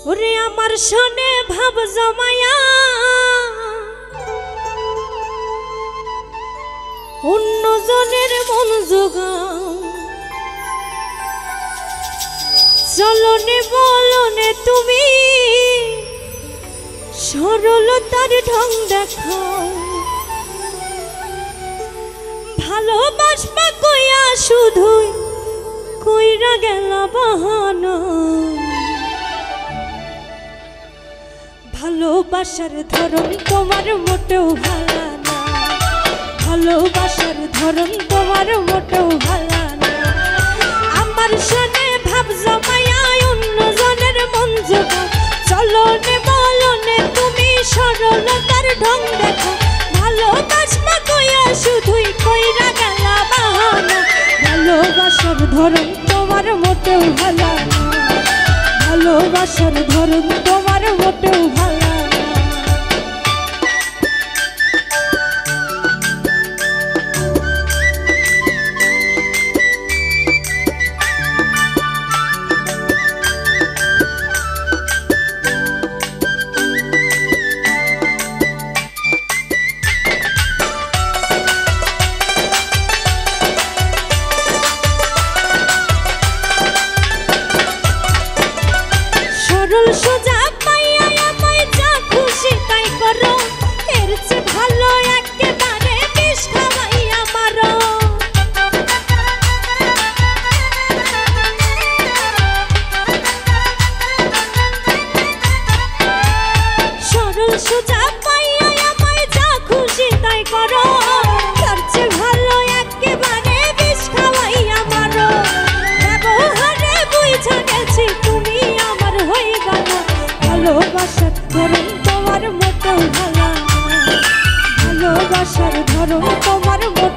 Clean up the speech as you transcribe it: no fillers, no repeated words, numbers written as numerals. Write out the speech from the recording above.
ওরে আমার শোনে ভাব জমায়া অন্যজনের মন জোগাও চলনে বলনে তুমি সরলতার ঢং দেখাও ভালোবাসবা কইয়া শুধুই কইরা গেলা বাহানা ভালোবাসার ধরন তোমার মোটেও ভালো না ভালোবাসার ধরন তোমার মোটেও ভালো না আমার শোনে ভাব জমায়া অন্যজনের মন জোগাও চলনে বলনে তুমি সরলতার ঢং দেখো ভালোবাসবা কইয়া শুধুই কইরা গেলা বাহানা ভালোবাসার ধরন তোমার মোটেও ভালো না ভালোবাসার ধরন তোমার মোটেও ভালো না সোজা পাইয়া আমায় যা খুশি তাই করো এর চেয়ে ভালো একেবারে বিষ খাওয়াইয়া মারো সরল সোজা পাইয়া আমায় যা খুশি তাই করো এর চেয়ে ভালো একেবারে বিষ খাওয়াইয়া মারো ব্যবহারে বুঝা গেছি তুমি আমার হইবা না ভালোবাসার ধরন তোমার মোটেও ভালো না ভালোবাসার ধরন তোমার মোটেও